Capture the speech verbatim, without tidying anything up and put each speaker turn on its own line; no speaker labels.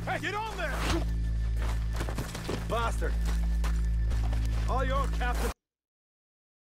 Hey, get on there! Bastard! All your Captain.